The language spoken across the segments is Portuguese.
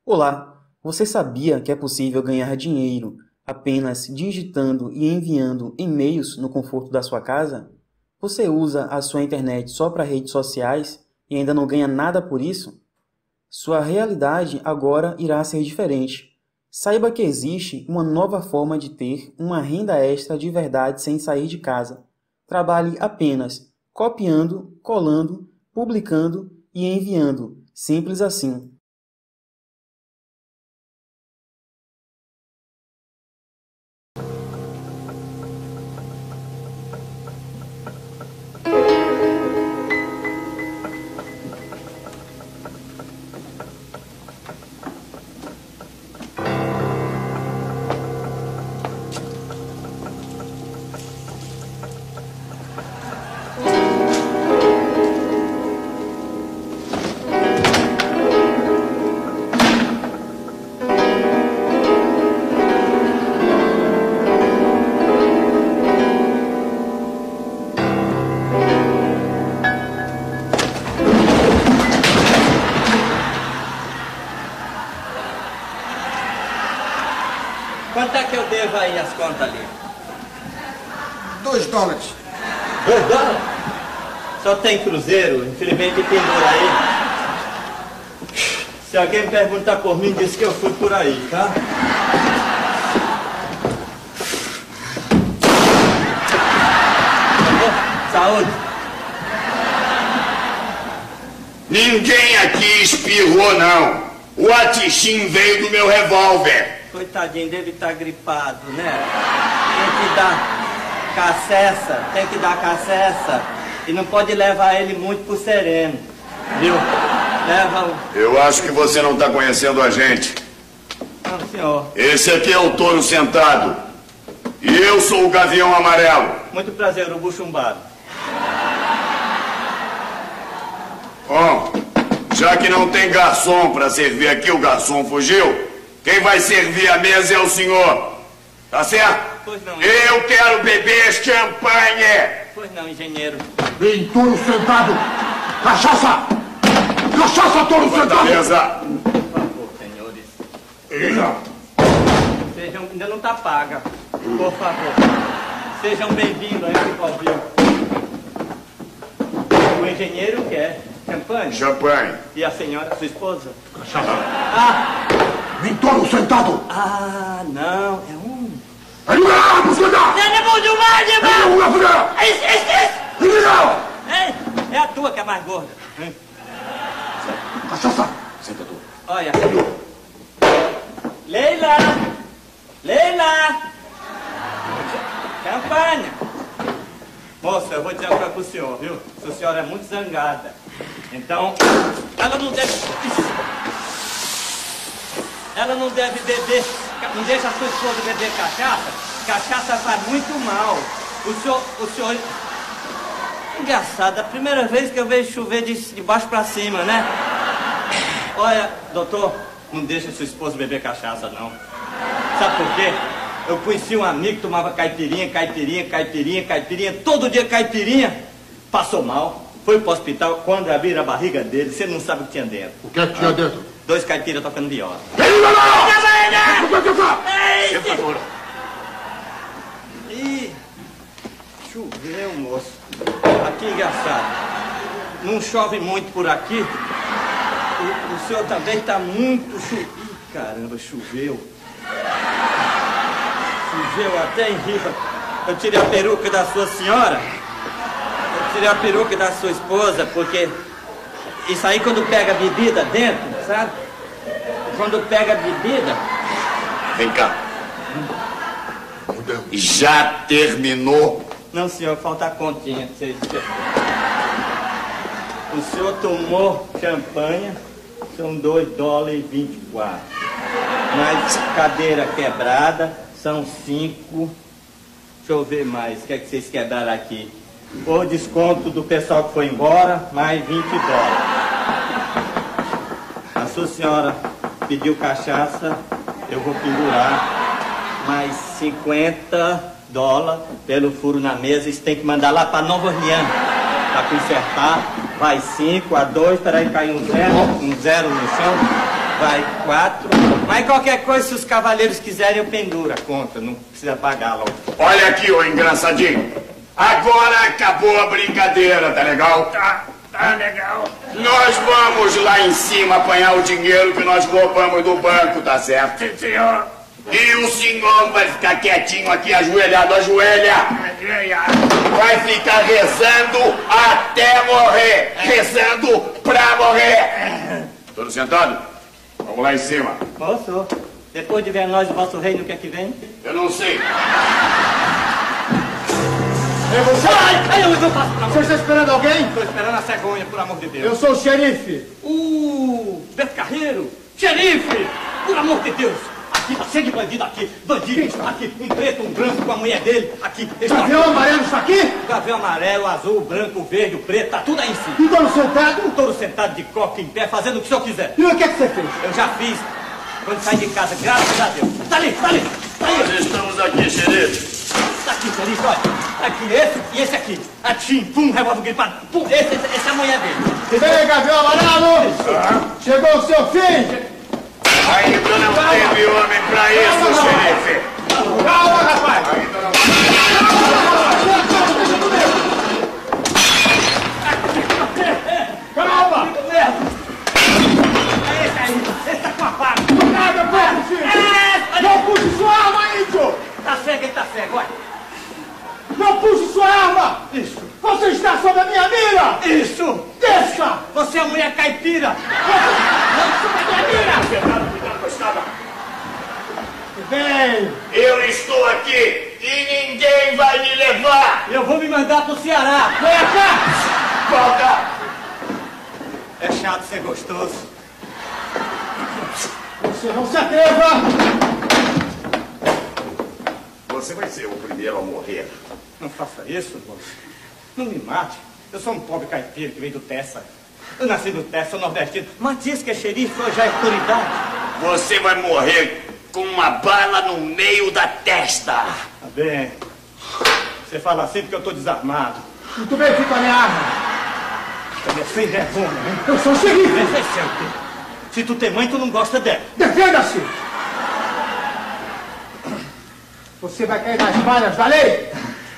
Olá, você sabia que é possível ganhar dinheiro apenas digitando e enviando e-mails no conforto da sua casa? Você usa a sua internet só para redes sociais e ainda não ganha nada por isso? Sua realidade agora irá ser diferente. Saiba que existe uma nova forma de ter uma renda extra de verdade sem sair de casa. Trabalhe apenas copiando, colando, publicando e enviando. Simples assim. Quanto é que eu devo aí as contas ali? $2. $2? Só tem cruzeiro, infelizmente pendura aí. Se alguém me perguntar por mim, diz que eu fui por aí, tá? Saúde. Ninguém aqui espirrou, não. O atichim veio do meu revólver. Coitadinho, deve estar gripado, né? Tem que dar caceça. E não pode levar ele muito pro sereno, viu? Leva o... Eu acho que você não está conhecendo a gente. Não, senhor. Esse aqui é o touro sentado. E eu sou o gavião amarelo. Muito prazer, urubu chumbado. Bom, já que não tem garçom para servir aqui, o garçom fugiu. Quem vai servir a mesa é o senhor. Tá certo? Pois não. Eu quero beber champanhe. Pois não, engenheiro. Vem, touro sentado! Cachaça! Cachaça, touro sentado! Fortaleza. Por favor, senhores. Sejam... Ainda não tá paga. Por favor. Sejam bem-vindos a esse convívio. O engenheiro quer champanhe? Champanhe. E a senhora, sua esposa? Cachaça! Ah! Vem, touro sentado! Ah, não. É um... É liberar, buscada! É bom demais, É uma fogueira! Isso! Liberar! É a tua que é mais gorda. Cachaça! Senta, touro. Olha. Leila! Champanhe! Moça, eu vou dizer uma coisa pro senhor, viu? A senhora é muito zangada. Então, ela não deve beber, não deixa a sua esposa beber cachaça. Cachaça faz muito mal. O senhor... Engraçado, é a primeira vez que eu vejo chover de baixo pra cima, né? Olha, doutor, não deixa a sua esposa beber cachaça, não. Sabe por quê? Eu conheci um amigo que tomava caipirinha, todo dia caipirinha, passou mal, foi pro hospital, quando abriram a barriga dele, você não sabe o que tinha dentro. O que é que tinha dentro? 2 caipiras tocando viola. Senta, touro. Ih, choveu, moço. Aqui, engraçado. Não chove muito por aqui. O senhor também tá muito Ih, caramba, choveu. Choveu até em riba. Eu tirei a peruca da sua senhora. Eu tirei a peruca da sua esposa, porque isso aí quando pega bebida dentro, sabe? Quando pega bebida... Vem cá. Já terminou? Não, senhor, falta a continha. O senhor tomou champanhe, são $2,24. Mas cadeira quebrada, são 5. Deixa eu ver mais, o que é que vocês quebraram aqui? O desconto do pessoal que foi embora, mais $20. A sua senhora pediu cachaça, eu vou pendurar mais $50 pelo furo na mesa. Isso tem que mandar lá para Nova Orleans para consertar. Vai 5 a 2, peraí, caiu um zero no chão. Vai 4. Mas qualquer coisa, se os cavaleiros quiserem, eu penduro a conta. Não precisa pagar logo. Olha aqui, ô engraçadinho. Agora acabou a brincadeira, tá legal? Tá legal. Nós vamos lá em cima apanhar o dinheiro que nós roubamos do banco, tá certo? Sim, senhor. E o senhor vai ficar quietinho aqui, ajoelhado, ajoelha. Vai ficar rezando até morrer. Rezando pra morrer. Todos sentados? Vamos lá em cima. Moço, depois de ver nós o vosso reino, o que é que vem? Eu não sei. Ai, eu não faço pra Você está esperando alguém? Estou esperando a cegonha, por amor de Deus. Eu sou o xerife. Beto Carreiro, xerife, por amor de Deus. Aqui tá cheio de bandido aqui, bandido, aqui, um preto, um branco com a mulher dele, aqui. Gavião amarelo está aqui? Gavião amarelo, azul, branco, verde, o preto, tá tudo aí em cima. E touro sentado? O touro sentado de coca em pé, fazendo o que o senhor quiser. E o que é que você fez? Eu já fiz, quando saí de casa, graças a Deus. Tá ali, tá ali, tá aí. Nós estamos aqui, xerife. Tá aqui, xerife, olha. Aqui, esse e esse aqui. Atim, pum, revólver gripado, pum, essa é a mulher dele. Vem, Gavião amarelo! Chegou o seu fim! Ainda não teve homem pra isso, xerife. Calma, rapaz! Ainda não Calma! É esse aí, esse tá com a faca. Nada, pô, filho! Não puxe sua arma, índio! Tá cego, ele tá cego, olha. Não puxe sua arma! Isso. Você está sob a minha mira! Isso! Desça! Você é a mulher caipira! Não, sob a minha mira! Vem! Eu estou aqui e ninguém vai me levar. Eu vou me mandar pro Ceará! Vem cá! Volta. É chato ser gostoso. Você não se atreva! Você vai ser o primeiro a morrer. Não faça isso, moço. Não me mate. Eu sou um pobre caipira que veio do Tessa. Eu nasci no Tessa, sou nordestino. Matias, que é xerife, hoje é autoridade. Você vai morrer com uma bala no meio da testa. Tá bem. Você fala assim porque eu tô desarmado. Muito bem, fica a minha arma! Você é sem vergonha, hein? Eu sou o xerife! Esse é seu. Se tu tem mãe, tu não gosta dela. Defenda-se! Você vai cair nas malhas da lei!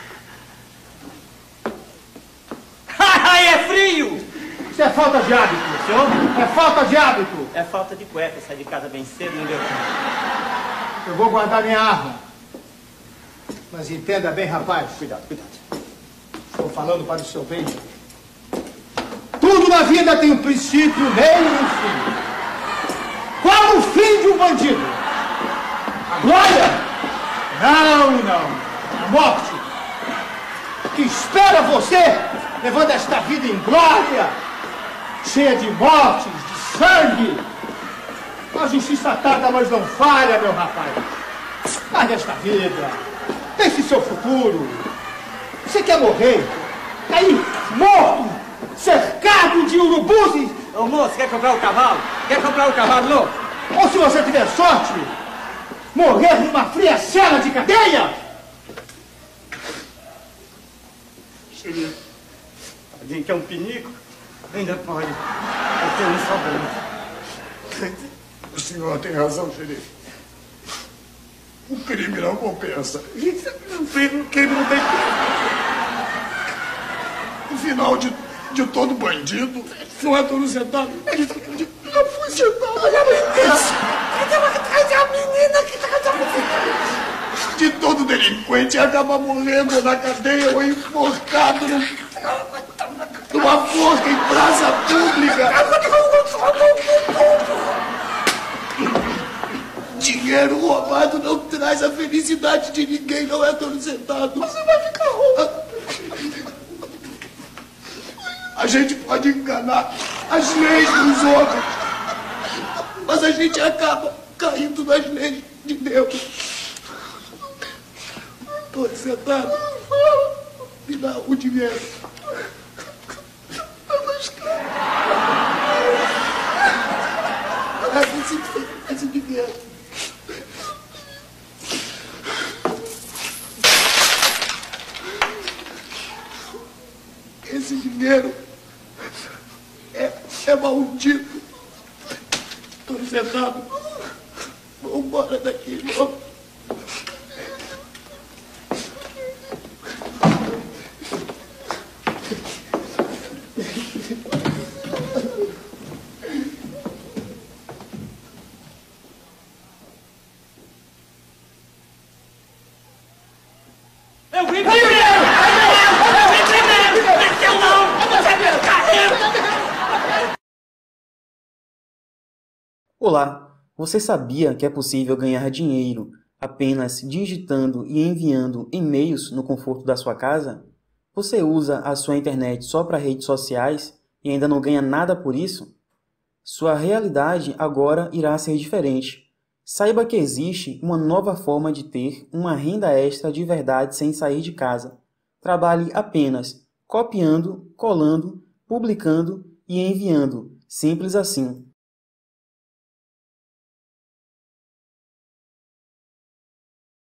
Ai, é frio! Isso é falta de hábito! Senhor? É falta de hábito! É falta de cueca. Saí de casa bem cedo, não deu tempo. Eu vou guardar minha arma. Mas entenda bem, rapaz. Cuidado, cuidado. Estou falando para o seu bem. Tudo na vida tem um princípio, um meio e um fim. Qual o fim de um bandido? A glória? Não. A morte. Que espera você levando esta vida em glória, cheia de mortes, de sangue. A justiça tarda, mas não falha, meu rapaz. Largue esta vida. Pense seu futuro. Você quer morrer? Cair morto, cercado de urubus? Ô, moço, quer comprar o cavalo? Quer comprar o cavalo novo? Ou se você tiver sorte, morrer numa fria cela de cadeia? Xerife, alguém quer um pinico? Ainda pode. Eu tenho um sobrando. O senhor tem razão, xerife. O crime não compensa. O crime não tem. O final de todo bandido não é todo sentado. Eu fui sentado. Olha a menina que tá de todo delinquente acaba morrendo na cadeia ou enforcado numa forca em praça pública. Dinheiro roubado não traz a felicidade de ninguém, não é todo sentado. Você vai ficar roubado. A gente pode enganar as leis dos outros, mas a gente acaba caindo nas leis de Deus. Estou sentado. Me dá o dinheiro. Esse dinheiro. Esse dinheiro é maldito. Todo centavos. Vamos embora daqui, vamos. Eu vim primeiro! Eu vim primeiro! Desceu não! Você veio carreiro! Olá, você sabia que é possível ganhar dinheiro apenas digitando e enviando e-mails no conforto da sua casa? Você usa a sua internet só para redes sociais e ainda não ganha nada por isso? Sua realidade agora irá ser diferente. Saiba que existe uma nova forma de ter uma renda extra de verdade sem sair de casa. Trabalhe apenas copiando, colando, publicando e enviando. Simples assim.